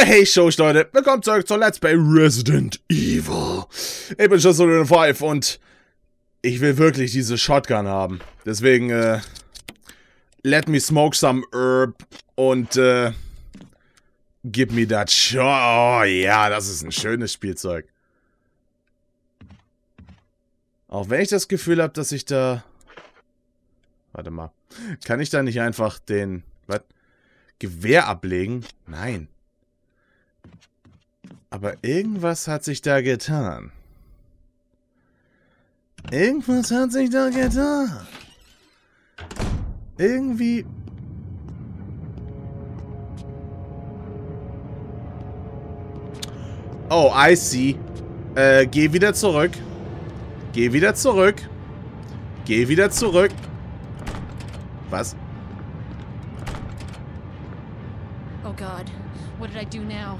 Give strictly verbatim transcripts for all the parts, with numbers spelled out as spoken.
Hey, Shows, Leute. Willkommen zurück zu Let's Play Resident Evil. Ich bin Just fünf und ich will wirklich diese Shotgun haben. Deswegen, äh, let me smoke some herb und, äh, give me that shot. Oh, ja, das ist ein schönes Spielzeug. Auch wenn ich das Gefühl habe, dass ich da... Warte mal. Kann ich da nicht einfach den... Was? Gewehr ablegen? Nein. Aber irgendwas hat sich da getan. Irgendwas hat sich da getan. Irgendwie... Oh, I see. Äh, geh wieder zurück. Geh wieder zurück. Geh wieder zurück. Was? Oh God, what did I do now?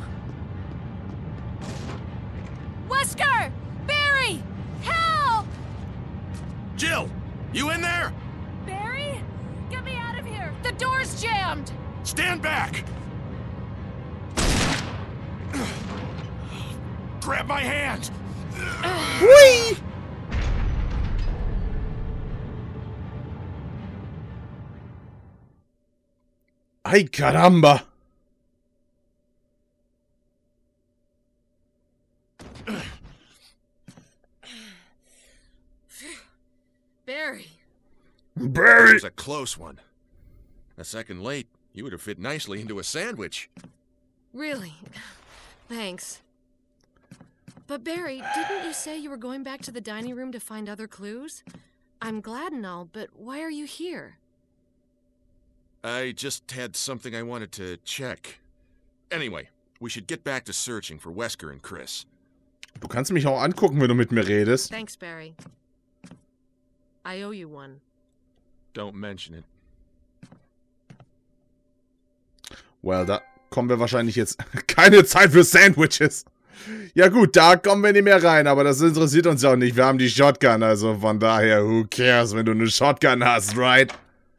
Wesker! Barry! Help! Jill! You in there? Barry? Get me out of here! The door's jammed! Stand back! Grab my hand! Hui! Ay, caramba! Barry! Barry! It was a close one. A second late, you would have fit nicely into a sandwich. Really? Thanks. But Barry, didn't you say you were going back to the dining room to find other clues? I'm glad and all, but why are you here? I just had something I wanted to check. Anyway, we should get back to searching for Wesker and Chris. Du kannst mich auch angucken, wenn du mit mir redest. Thanks, Barry. I owe you one. Don't mention it. Well, da kommen wir wahrscheinlich jetzt... Keine Zeit für Sandwiches. Ja gut, da kommen wir nicht mehr rein, aber das interessiert uns ja auch nicht. Wir haben die Shotgun, also von daher, who cares, wenn du eine Shotgun hast, right?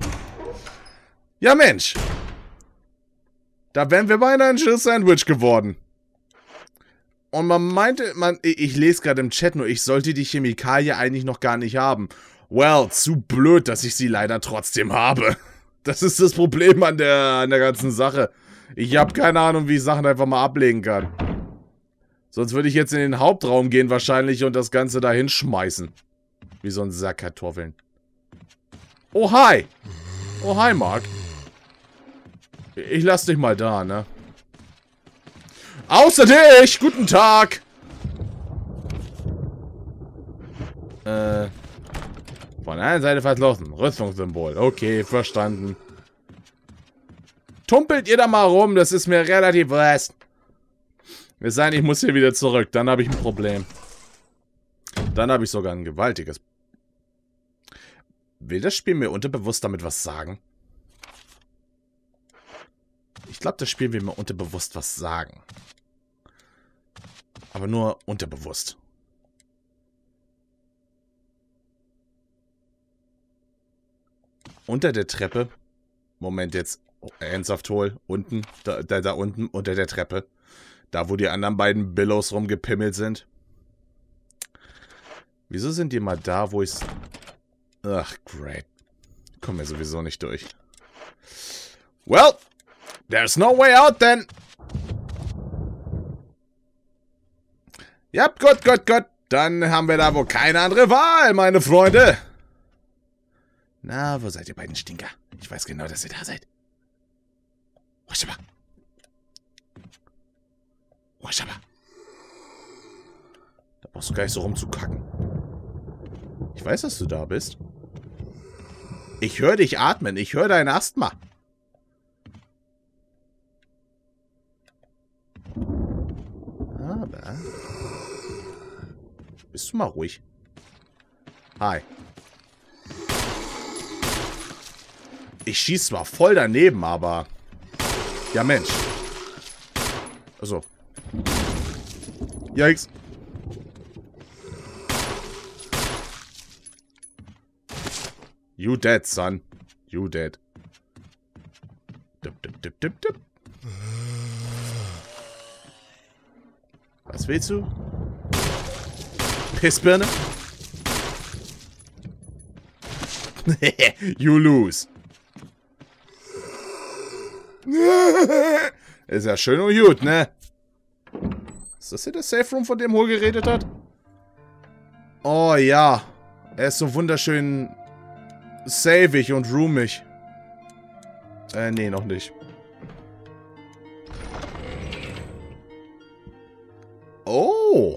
Ja Mensch. Da wären wir beinahe ein schönes Sandwich geworden. Und man meinte, man, ich lese gerade im Chat nur, ich sollte die Chemikalie eigentlich noch gar nicht haben. Well, zu blöd, dass ich sie leider trotzdem habe. Das ist das Problem an der, an der ganzen Sache. Ich habe keine Ahnung, wie ich Sachen einfach mal ablegen kann. Sonst würde ich jetzt in den Hauptraum gehen wahrscheinlich und das Ganze da hinschmeißen. Wie so ein Sack Kartoffeln. Oh, hi. Oh, hi, Mark. Ich lass dich mal da, ne? Außer dich! Guten Tag! Äh... Von einer Seite verschlossen. Rüstungssymbol. Okay, verstanden. Tumpelt ihr da mal rum, das ist mir relativ recht. Es sei denn, ich muss hier wieder zurück. Dann habe ich ein Problem. Dann habe ich sogar ein gewaltiges... Will das Spiel mir unterbewusst damit was sagen? Ich glaube, das Spiel will mir unterbewusst was sagen. Aber nur unterbewusst. Unter der Treppe. Moment, jetzt. Oh, ernsthaft hol. Unten. Da, da, da unten. Unter der Treppe. Da, wo die anderen beiden Billows rumgepimmelt sind. Wieso sind die mal da, wo ich's... Ach, great. Kommen wir sowieso nicht durch. Well, there's no way out then. Ja, gut, gut, gut. Dann haben wir da wohl keine andere Wahl, meine Freunde. Na, wo seid ihr beiden Stinker? Ich weiß genau, dass ihr da seid. Waschaba. Waschaba. Da brauchst du gar nicht so rumzukacken. Ich weiß, dass du da bist. Ich höre dich atmen. Ich höre dein Asthma. Aber... Bist du mal ruhig? Hi. Ich schieße zwar voll daneben, aber... Ja, Mensch. Achso. Yikes. You dead, son. You dead. Dip, dip, dip, dip, dip. Was willst du? Pissbirne? You lose. Ist ja schön und gut, ne? Ist das hier der Safe Room, von dem Hol geredet hat? Oh ja. Er ist so wunderschön savig und roomig. Äh, nee, noch nicht. Oh.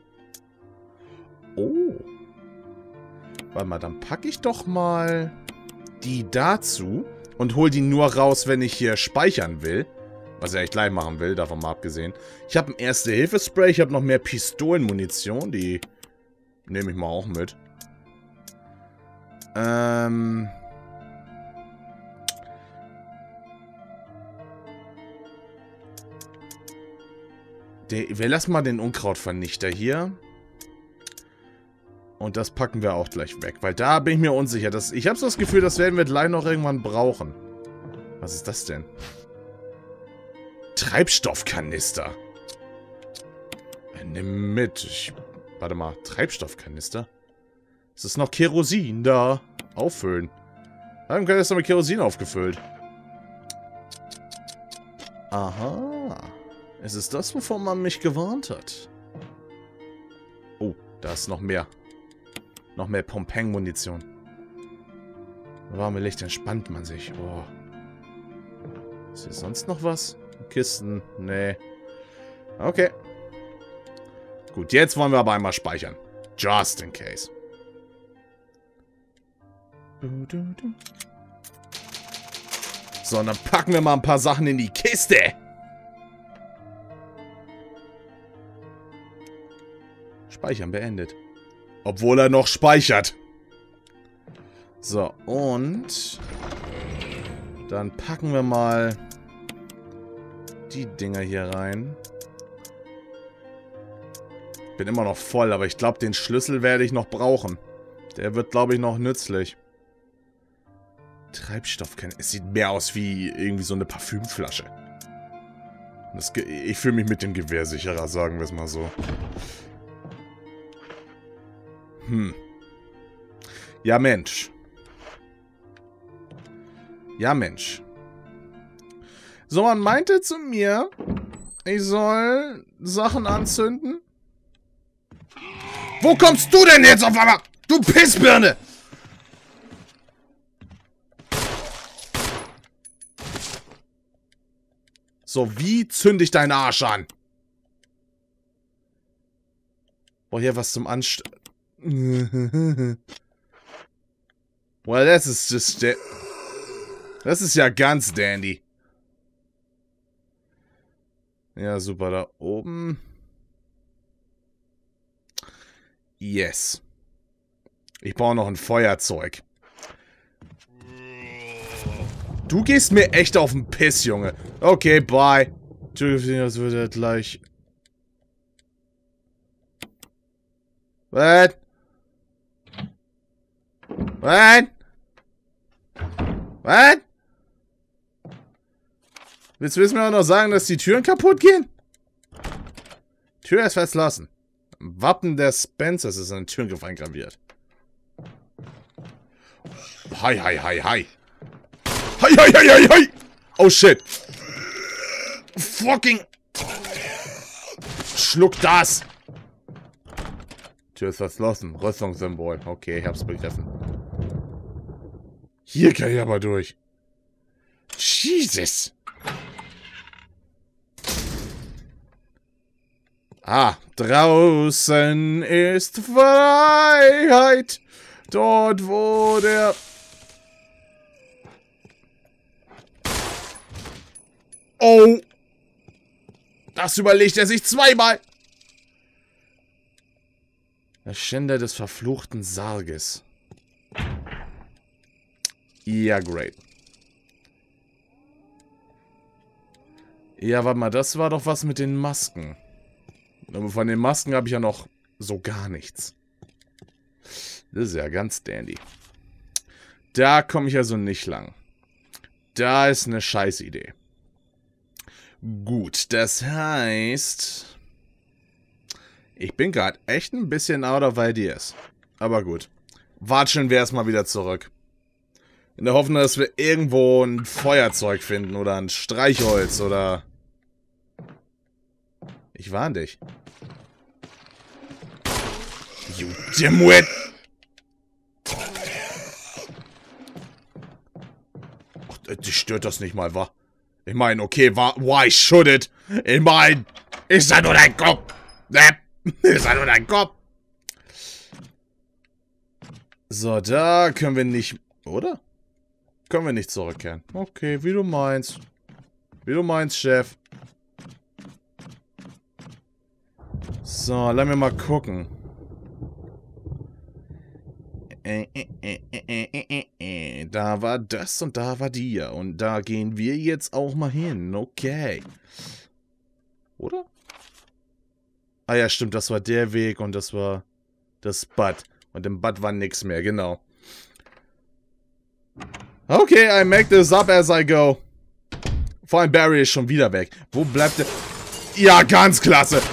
Oh. Warte mal, dann packe ich doch mal die dazu und hol die nur raus, wenn ich hier speichern will. Was ich eigentlich gleich machen will, davon mal abgesehen. Ich habe ein Erste-Hilfe-Spray, ich habe noch mehr Pistolenmunition, die nehme ich mal auch mit. Ähm... Wir lassen mal den Unkrautvernichter hier. Und das packen wir auch gleich weg. Weil da bin ich mir unsicher. Das, ich habe so das Gefühl, das werden wir gleich noch irgendwann brauchen. Was ist das denn? Treibstoffkanister. Nimm mit. Ich, warte mal. Treibstoffkanister? Es ist noch Kerosin da. Auffüllen. Warum kann das noch mit Kerosin aufgefüllt? Aha. Es ist das, wovon man mich gewarnt hat. Oh, da ist noch mehr. Noch mehr Pompeng-Munition. Warme Licht entspannt man sich. Oh. Ist hier sonst noch was? Kisten? Nee. Okay. Gut, jetzt wollen wir aber einmal speichern. Just in case. So, und dann packen wir mal ein paar Sachen in die Kiste. Speichern beendet. Obwohl er noch speichert. So, und dann packen wir mal die Dinger hier rein. Bin immer noch voll, aber ich glaube, den Schlüssel werde ich noch brauchen. Der wird, glaube ich, noch nützlich. Treibstoffkanne. Es sieht mehr aus wie irgendwie so eine Parfümflasche. Das, ich fühle mich mit dem Gewehr sicherer, sagen wir es mal so. Hm. Ja, Mensch. Ja, Mensch. So, man meinte zu mir, ich soll Sachen anzünden. Wo kommst du denn jetzt auf einmal? Du Pissbirne! So, wie zünde ich deinen Arsch an? Boah, hier was zum Anst... Well, das ist just... Das ist ja ganz dandy. Ja, super, da oben. Yes. Ich brauche noch ein Feuerzeug. Du gehst mir echt auf den Piss, Junge. Okay, bye. Das wird er gleich... What? What? What? Willst du mir auch noch sagen, dass die Türen kaputt gehen? Tür ist verschlossen. Wappen der Spencers ist an den Türengriff eingraviert. Hi, hi, hi, hi. Hi, hi, hi, hi, hi. Oh, shit. Fucking. Schluck das. Tür ist verschlossen. Rüstungssymbol. Okay, ich hab's begriffen. Hier kann ich aber durch. Jesus. Ah, draußen ist Freiheit. Dort, wo der... Oh. Das überlegt er sich zweimal. Der Schänder des verfluchten Sarges. Ja, great. Ja, warte mal, das war doch was mit den Masken. Aber von den Masken habe ich ja noch so gar nichts. Das ist ja ganz dandy. Da komme ich also nicht lang. Da ist eine Scheißidee. Gut, das heißt... Ich bin gerade echt ein bisschen out of ideas. Aber gut. Watscheln wir erstmal wieder zurück. In der Hoffnung, dass wir irgendwo ein Feuerzeug finden oder ein Streichholz oder... Ich warn dich. You dimwit! Ach, dich stört das nicht mal, wa? Ich meine, okay, wa why should it? Ich meine, ist ja nur dein Kopf. Ne? Ist ja nur dein Kopf. So, da können wir nicht... Oder? Können wir nicht zurückkehren. Okay, wie du meinst. Wie du meinst, Chef. So, lass mir mal gucken. Äh, äh, äh, äh, äh, äh. Da war das und da war die. Und da gehen wir jetzt auch mal hin. Okay. Oder? Ah ja, stimmt, das war der Weg und das war das Bad. Und im Bad war nichts mehr, genau. Okay, I make this up as I go. Vor allem Barry ist schon wieder weg. Wo bleibt der? Ja, ganz klasse.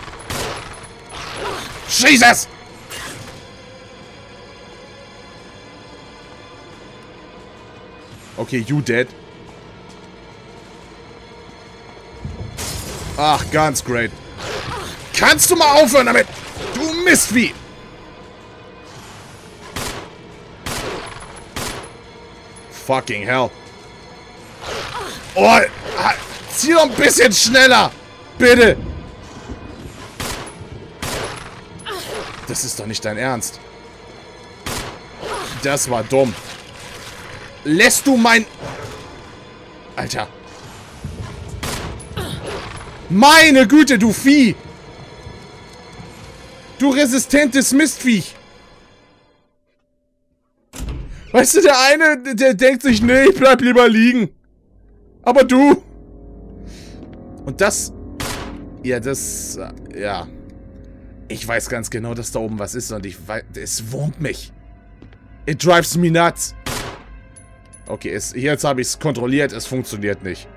Schieß es! Okay, you dead. Ach, ganz great. Kannst du mal aufhören damit? Du Mistvieh! Fucking hell. Oh, zieh doch ein bisschen schneller. Bitte. Das ist doch nicht dein Ernst. Das war dumm. Lässt du mein... Alter. Meine Güte, du Vieh. Du resistentes Mistviech. Weißt du, der eine, der denkt sich, nee, ich bleib lieber liegen. Aber du. Und das... Ja, das... Ja. Ich weiß ganz genau, dass da oben was ist und ich weiß... Es wurmt mich. It drives me nuts. Okay, es, jetzt habe ich es kontrolliert. Es funktioniert nicht.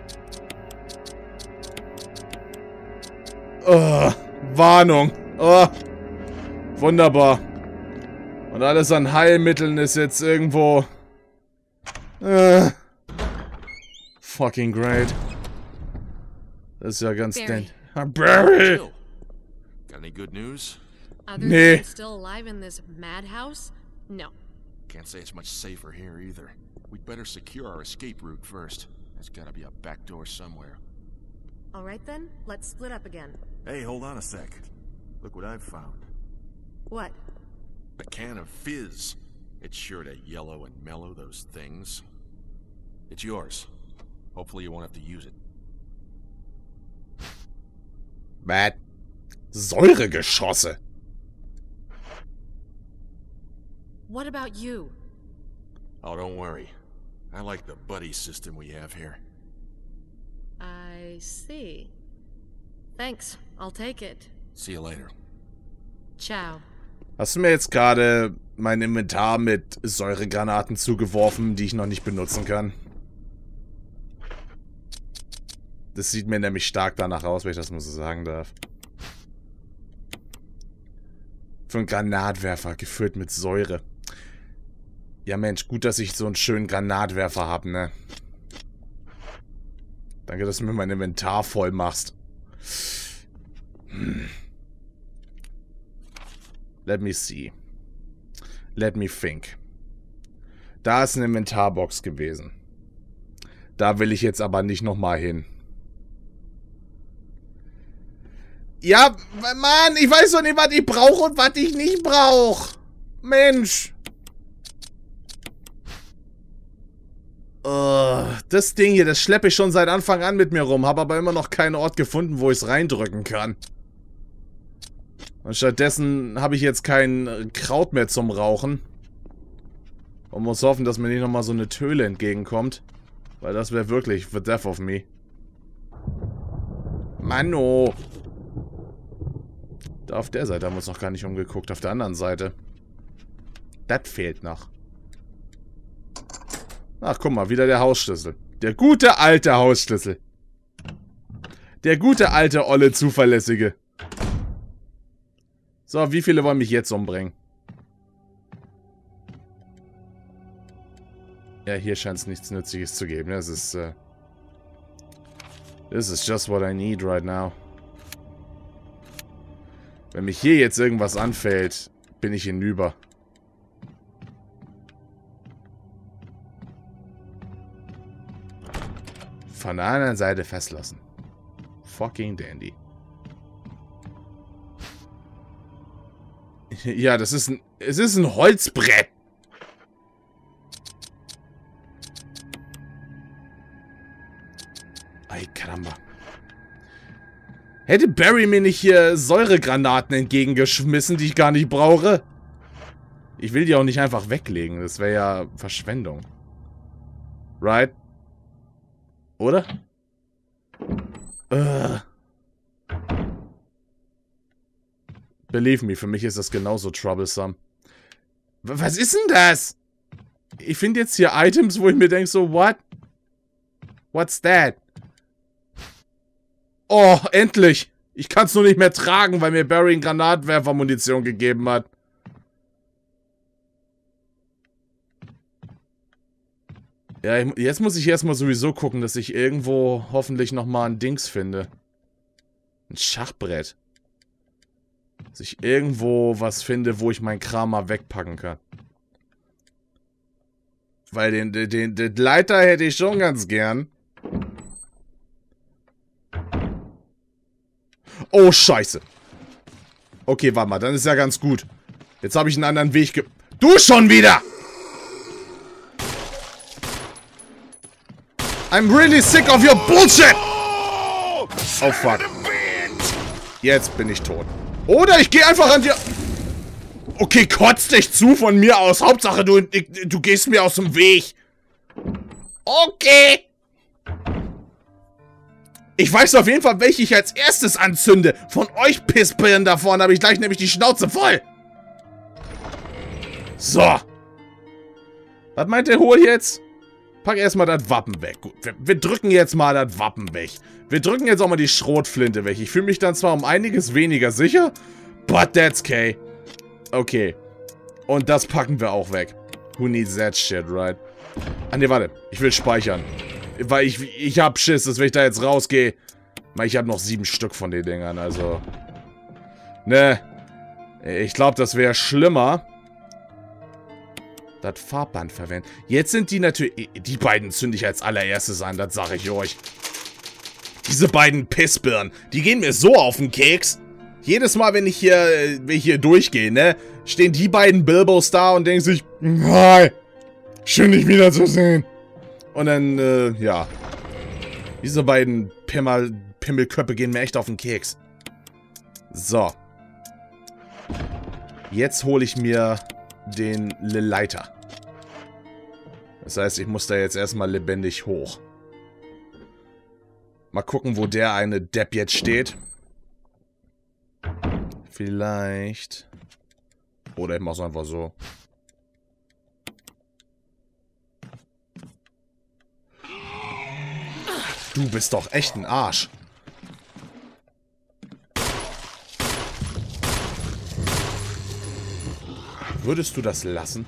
Oh, Warnung. Oh, wunderbar. Und alles an Heilmitteln ist jetzt irgendwo... Äh, fucking great. Das ist ja ganz Barry. den... Barry! Jill, got any good news? Others Nee. still alive in this madhouse? No. Can't say it's much safer here either. We'd better secure our escape route first. There's gotta be a back door somewhere. All right then, let's split up again. Hey, hold on a sec. Look what I've found. What? A can of fizz. It's sure to yellow and mellow those things. It's yours. Hopefully you won't have to use it. Bad. Säuregeschosse. What about you? Oh, don't worry. I like the buddy system we have here. I see. Thanks, I'll take it. See you later. Ciao. Hast du mir jetzt gerade mein Inventar mit Säuregranaten zugeworfen, die ich noch nicht benutzen kann? Das sieht mir nämlich stark danach aus, wenn ich das mal so sagen darf. Für einen Granatwerfer, gefüllt mit Säure. Ja Mensch, gut, dass ich so einen schönen Granatwerfer habe, ne? Danke, dass du mir mein Inventar voll machst. Hm. Let me see. Let me think. Da ist eine Inventarbox gewesen. Da will ich jetzt aber nicht nochmal hin. Ja, Mann, ich weiß doch nicht, was ich brauche und was ich nicht brauche. Mensch. Uh, das Ding hier, das schleppe ich schon seit Anfang an mit mir rum. Habe aber immer noch keinen Ort gefunden, wo ich es reindrücken kann. Und stattdessen habe ich jetzt kein Kraut mehr zum Rauchen. Und muss hoffen, dass mir nicht nochmal so eine Töle entgegenkommt. Weil das wäre wirklich the death of me. Mano. Da auf der Seite haben wir uns noch gar nicht umgeguckt. Auf der anderen Seite. Das fehlt noch. Ach, guck mal, wieder der Hausschlüssel. Der gute alte Hausschlüssel. Der gute alte, olle, zuverlässige. So, wie viele wollen mich jetzt umbringen? Ja, hier scheint es nichts Nützliches zu geben. Das ist, äh... This is just what I need right now. Wenn mich hier jetzt irgendwas anfällt, bin ich hinüber. Von der anderen Seite fesslassen. Fucking dandy. Ja, das ist ein... Es ist ein Holzbrett. Ay, caramba. Hätte Barry mir nicht hier Säuregranaten entgegengeschmissen, die ich gar nicht brauche? Ich will die auch nicht einfach weglegen. Das wäre ja Verschwendung. Right? Oder? Uh. Believe me, für mich ist das genauso troublesome. W- Was ist denn das? Ich finde jetzt hier Items, wo ich mir denke so, what? What's that? Oh, endlich! Ich kann es nur nicht mehr tragen, weil mir Barry ein Granatwerfermunition gegeben hat. Ja, jetzt muss ich erstmal sowieso gucken, dass ich irgendwo hoffentlich nochmal ein Dings finde. Ein Schachbrett. Dass ich irgendwo was finde, wo ich mein Kram mal wegpacken kann. Weil den, den, den, den Leiter hätte ich schon ganz gern. Oh, scheiße. Okay, warte mal, dann ist ja ganz gut. Jetzt habe ich einen anderen Weg ge... Du schon wieder! I'm really sick of your bullshit! Oh, fuck. Jetzt bin ich tot. Oder ich gehe einfach an dir... Okay, kotz dich zu von mir aus. Hauptsache, du, du gehst mir aus dem Weg. Okay. Ich weiß auf jeden Fall, welche ich als erstes anzünde. Von euch Pissbirnen da vorne habe ich gleich nämlich die Schnauze voll. So. Was meint der Hohl jetzt? Pack erstmal das Wappen weg. Gut, wir, wir drücken jetzt mal das Wappen weg. Wir drücken jetzt auch mal die Schrotflinte weg. Ich fühle mich dann zwar um einiges weniger sicher, but that's okay. Okay. Und das packen wir auch weg. Who needs that shit, right? Ah, ne, warte. Ich will speichern. Weil ich, ich hab Schiss, dass wenn ich da jetzt rausgehe. Ich habe noch sieben Stück von den Dingern, also. Ne. Ich glaube, das wäre schlimmer. Das Farbband verwenden. Jetzt sind die natürlich... Die beiden zünde ich als allererstes an, das sage ich euch. Diese beiden Pissbirnen, die gehen mir so auf den Keks. Jedes Mal, wenn ich hier, wenn ich hier durchgehe, ne, stehen die beiden Bilbos da und denken sich, hi, schön dich wiederzusehen. Und dann, äh, ja. Diese beiden Pimmel, Pimmelköpfe gehen mir echt auf den Keks. So. Jetzt hole ich mir den Leiter. Das heißt, ich muss da jetzt erstmal lebendig hoch. Mal gucken, wo der eine Depp jetzt steht. Vielleicht. Oder ich mach's einfach so. Du bist doch echt ein Arsch. Würdest du das lassen?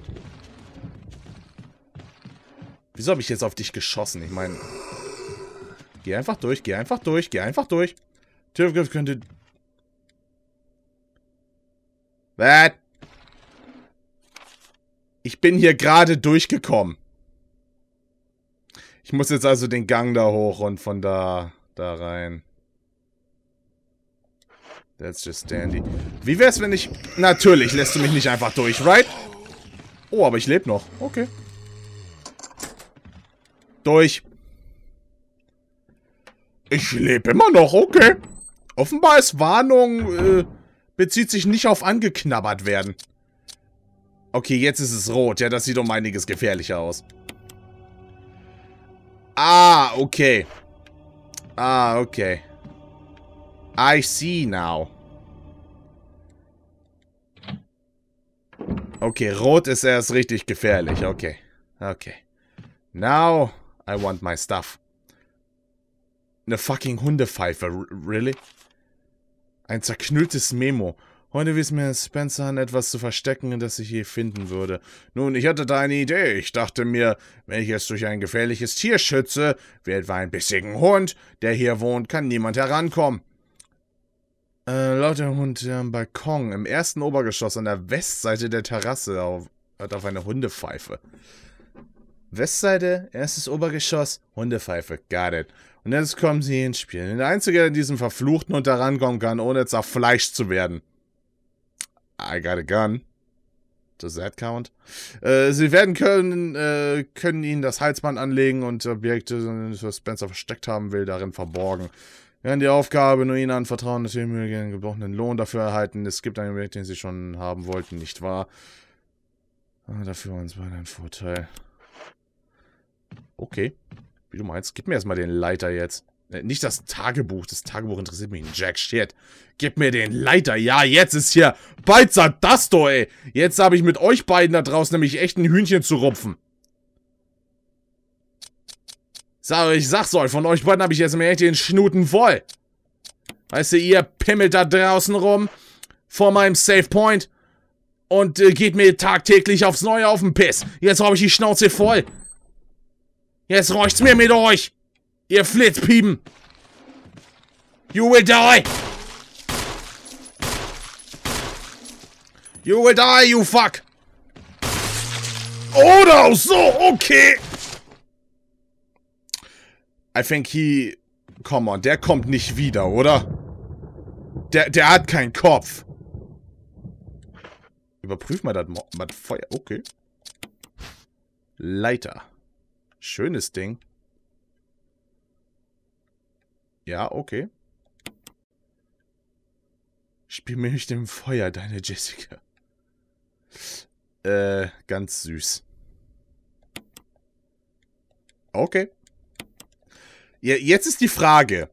Wieso habe ich jetzt auf dich geschossen? Ich meine... Geh einfach durch, geh einfach durch, geh einfach durch. Türgriff könnte... Was? Ich bin hier gerade durchgekommen. Ich muss jetzt also den Gang da hoch und von da... da rein. That's just dandy. Wie wär's, wenn ich... Natürlich lässt du mich nicht einfach durch, right? Oh, aber ich lebe noch. Okay. Durch. Ich lebe immer noch, okay. Offenbar ist Warnung, äh, bezieht sich nicht auf angeknabbert werden. Okay, jetzt ist es rot. Ja, das sieht um einiges gefährlicher aus. Ah, okay. Ah, okay. I see now. Okay, rot ist erst richtig gefährlich. Okay. Okay. Now, I want my stuff. Eine fucking Hundepfeife. R really? Ein zerknülltes Memo. Heute wies mir Spencer an, etwas zu verstecken, das ich je finden würde. Nun, ich hatte da eine Idee. Ich dachte mir, wenn ich es durch ein gefährliches Tier schütze, wie etwa einen bissigen Hund, der hier wohnt, kann niemand herankommen. Äh, laut der Hund am Balkon, im ersten Obergeschoss an der Westseite der Terrasse, auf, hat auf eine Hundepfeife. Westseite, erstes Obergeschoss, Hundepfeife, got it. Und jetzt kommen sie ins Spiel. Der Einzige, der in diesem verfluchten Hund herankommen kann, ohne zerfleischt zu werden. I got a gun. Does that count? Äh, sie werden können, äh, können ihnen das Halsband anlegen und Objekte, die Spencer versteckt haben will, darin verborgen. Wir werden die Aufgabe nur ihnen anvertrauen, dass sie einen gebrochenen Lohn dafür erhalten. Es gibt einen Objekt, den sie schon haben wollten, nicht wahr? Ah, dafür uns beide ein Vorteil. Okay. Wie du meinst, gib mir erstmal den Leiter jetzt. Nicht das Tagebuch. Das Tagebuch interessiert mich. Jack Shit. Gib mir den Leiter. Ja, jetzt ist hier Beizer das doch, ey. Jetzt habe ich mit euch beiden da draußen nämlich echt ein Hühnchen zu rupfen. Sag, ich sag's euch, von euch beiden habe ich jetzt mir echt den Schnuten voll. Weißt du, ihr pimmelt da draußen rum vor meinem Save Point und äh, geht mir tagtäglich aufs Neue auf den Piss. Jetzt habe ich die Schnauze voll. Jetzt räucht's mir mit euch. Ihr Flitzpiepen! You will die! You will die, you fuck! Oder so, okay! I think he... Come on, der kommt nicht wieder, oder? Der, der hat keinen Kopf. Überprüf mal das Feuer. Okay. Leiter. Schönes Ding. Ja, okay. Spiel mir nicht im Feuer, deine Jessica. Äh, ganz süß. Okay. Ja, jetzt ist die Frage.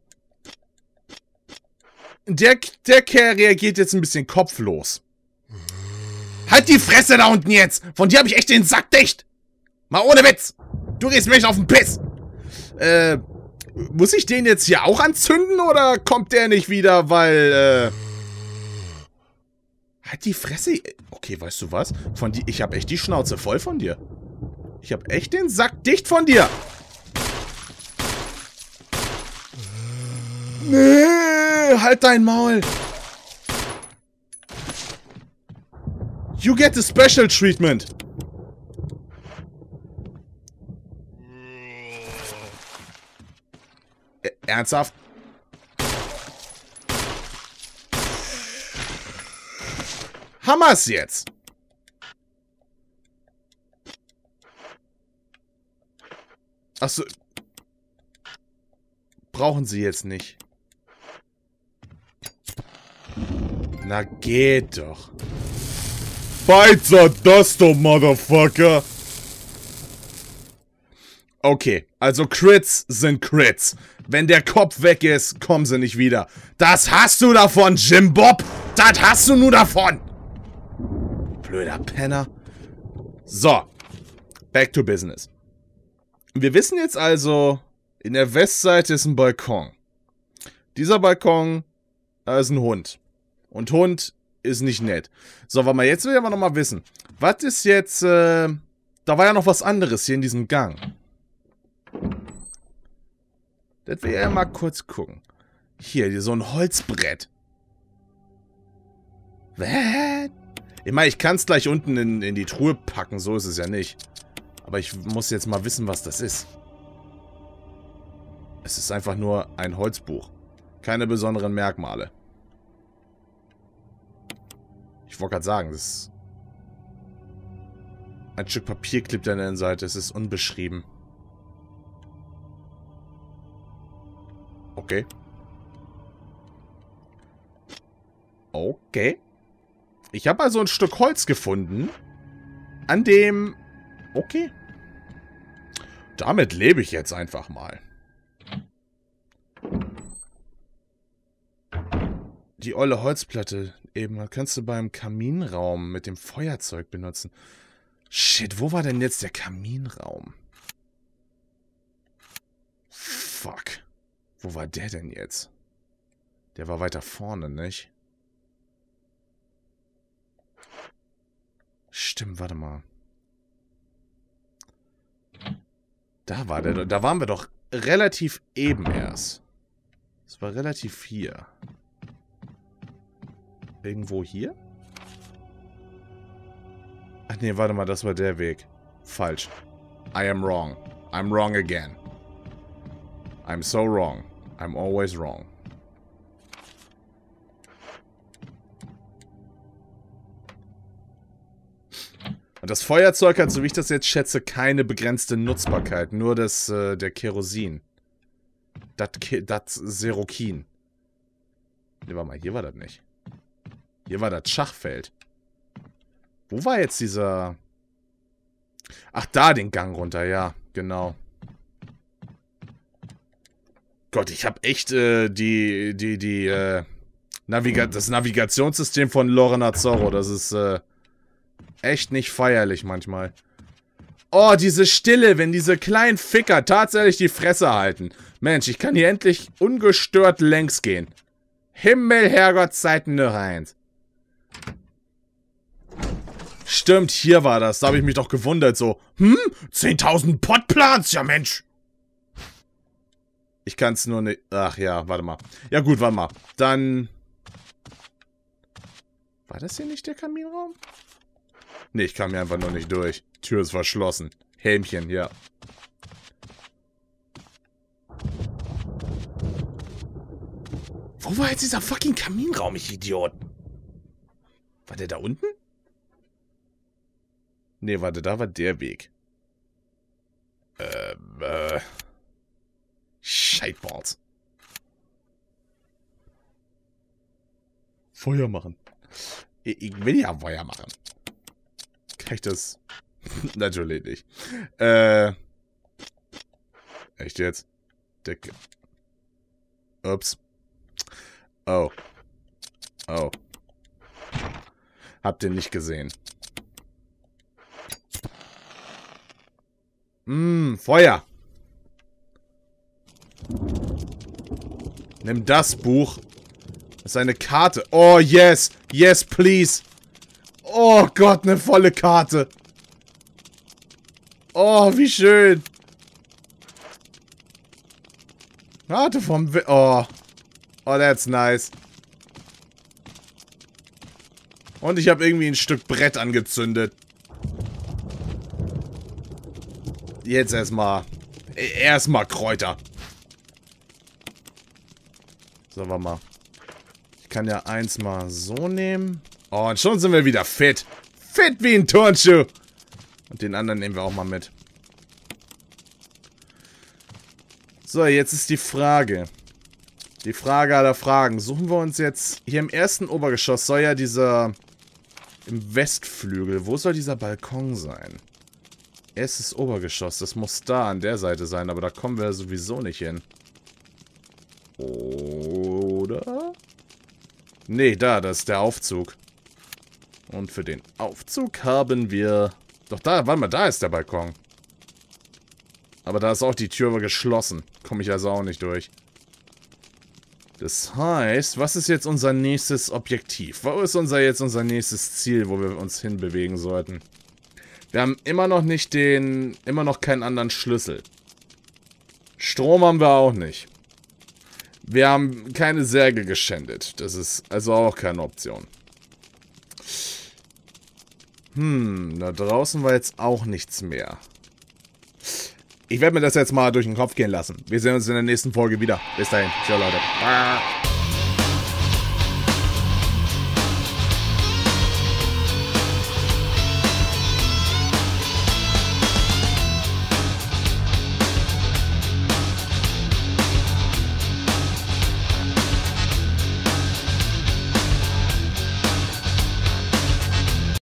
Der, der Kerl reagiert jetzt ein bisschen kopflos. Halt die Fresse da unten jetzt! Von dir habe ich echt den Sack dicht! Mal ohne Witz! Du gehst mir echt auf den Piss! Äh... Muss ich den jetzt hier auch anzünden oder kommt der nicht wieder, weil, äh... Halt die Fresse. Okay, weißt du was? Von die, ich habe echt die Schnauze voll von dir. Ich habe echt den Sack dicht von dir. Nee, halt dein Maul. You get the special treatment. Ernsthaft? Hammer's jetzt? Achso. Brauchen sie jetzt nicht. Na geht doch. Beizer das doch, Motherfucker. Okay, also Crits sind Crits. Wenn der Kopf weg ist, kommen sie nicht wieder. Das hast du davon, Jim Bob. Das hast du nur davon. Blöder Penner. So. Back to business. Wir wissen jetzt also, in der Westseite ist ein Balkon. Dieser Balkon, da ist ein Hund. Und Hund ist nicht nett. So, warte mal, jetzt will ich aber nochmal wissen. Was ist jetzt, äh, da war ja noch was anderes hier in diesem Gang. Das will ich ja mal kurz gucken. Hier, hier so ein Holzbrett. Was? Ich meine, ich kann es gleich unten in, in die Truhe packen, so ist es ja nicht. Aber ich muss jetzt mal wissen, was das ist. Es ist einfach nur ein Holzbuch. Keine besonderen Merkmale. Ich wollte gerade sagen, das ist... Ein Stück Papier klebt an der Seite, es ist unbeschrieben. Okay. Okay. Ich habe also ein Stück Holz gefunden, an dem... Okay. Damit lebe ich jetzt einfach mal. Die olle Holzplatte eben kannst du beim Kaminraum mit dem Feuerzeug benutzen. Shit, wo war denn jetzt der Kaminraum? Fuck. Wo war der denn jetzt? Der war weiter vorne, nicht? Stimmt, warte mal. Da war der, da waren wir doch relativ eben erst. Das war relativ hier. Irgendwo hier? Ach nee, warte mal, das war der Weg. Falsch. I am wrong. I'm wrong again. I'm so wrong. I'm always wrong. Und das Feuerzeug hat, so wie ich das jetzt schätze, keine begrenzte Nutzbarkeit. Nur das, äh, der Kerosin. Das, das Serokin. Ne, warte mal, hier war das nicht. Hier war das Schachfeld. Wo war jetzt dieser... Ach, da den Gang runter, ja, genau. Gott, ich habe echt äh, die, die, die, äh, Naviga das Navigationssystem von Lorena Zorro, das ist, äh, echt nicht feierlich manchmal. Oh, diese Stille, wenn diese kleinen Ficker tatsächlich die Fresse halten. Mensch, ich kann hier endlich ungestört längs gehen. Himmel, Herrgott, Zeiten nur eins. Stimmt, hier war das. Da habe ich mich doch gewundert, so. Hm? zehntausend Potplans? Ja, Mensch. Ich kann es nur nicht... Ach ja, warte mal. Ja gut, warte mal. Dann... War das hier nicht der Kaminraum? Nee, ich kam hier einfach nur nicht durch. Tür ist verschlossen. Helmchen, ja. Wo war jetzt dieser fucking Kaminraum, ich Idiot? War der da unten? Nee, warte, da war der Weg. Ähm, äh... Scheitballs. Feuer machen. Ich, ich will ja Feuer machen. Kann ich das? Natürlich nicht. Äh... Echt jetzt? Decke. Ups. Oh. Oh. Habt ihr nicht gesehen. Mmm, Feuer. Nimm das Buch. Das ist eine Karte. Oh, yes. Yes, please. Oh Gott, eine volle Karte. Oh, wie schön. Karte vom... We oh. Oh, that's nice. Und ich habe irgendwie ein Stück Brett angezündet. Jetzt erstmal. Erstmal Kräuter. So, warte mal. Ich kann ja eins mal so nehmen. Oh, und schon sind wir wieder fit. Fit wie ein Turnschuh. Und den anderen nehmen wir auch mal mit. So, jetzt ist die Frage. Die Frage aller Fragen. Suchen wir uns jetzt... Hier im ersten Obergeschoss soll ja dieser... Im Westflügel. Wo soll dieser Balkon sein? Erstes Obergeschoss. Das muss da an der Seite sein. Aber da kommen wir sowieso nicht hin. Oder? Nee, da. Das ist der Aufzug. Und für den Aufzug haben wir... Doch da, warte mal, da ist der Balkon. Aber da ist auch die Tür geschlossen. Komme ich also auch nicht durch. Das heißt, was ist jetzt unser nächstes Objektiv? Wo ist unser jetzt unser nächstes Ziel, wo wir uns hinbewegen sollten? Wir haben immer noch nicht den... Immer noch keinen anderen Schlüssel. Strom haben wir auch nicht. Wir haben keine Särge geschändet. Das ist also auch keine Option. Hm, da draußen war jetzt auch nichts mehr. Ich werde mir das jetzt mal durch den Kopf gehen lassen. Wir sehen uns in der nächsten Folge wieder. Bis dahin. Ciao, Leute.